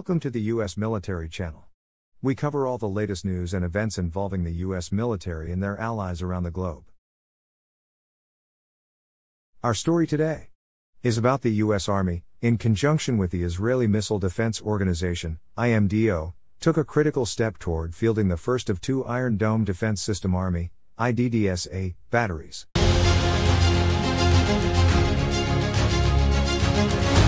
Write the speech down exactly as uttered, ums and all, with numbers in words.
Welcome to the U S Military Channel. We cover all the latest news and events involving the U S military and their allies around the globe. Our story today is about the U S Army, in conjunction with the Israeli Missile Defense Organization, I M D O, took a critical step toward fielding the first of two Iron Dome Defense System Army, I D D S A, batteries.